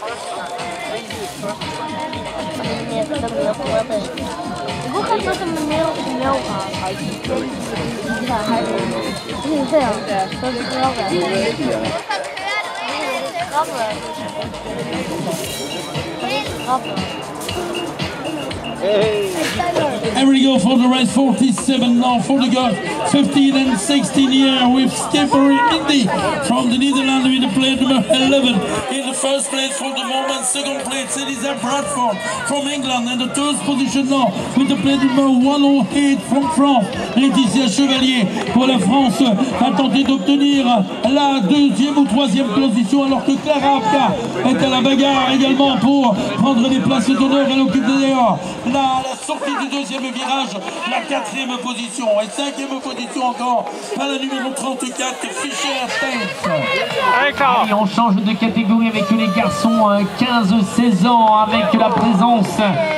我看到他们没有啊，还是你看还是这样的，都是老板。老板。 And we go for the race 47 now for the girls 15 and 16 here with Skippery Indy from the Netherlands with the plate number 11 in the first place for the moment. Second place Elisa Bradford from England and the third position now with the plate number 108 from France. Laetitia Chevalier pour la France a tenté d'obtenir la deuxième ou troisième position alors que Clara Apka est à la bagarre également pour prendre les places d'honneur. Elle occupe d'ailleurs la sortie du deuxième virage, la quatrième position et cinquième position encore à la numéro 34, Fischer Thames. Et on change de catégorie avec les garçons 15-16 ans avec la présence